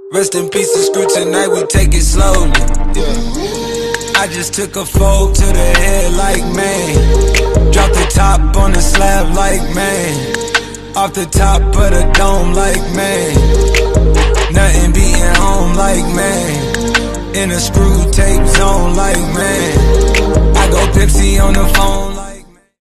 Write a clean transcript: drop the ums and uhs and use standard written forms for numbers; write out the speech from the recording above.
Rest in peace to Screw, tonight we take it slowly. I just took a fold to the head like man. Drop the top on the slab like man. Off the top of the dome like man. Nothing beating home like man. In a Screw tape zone like man. I go Pepsi on the phone.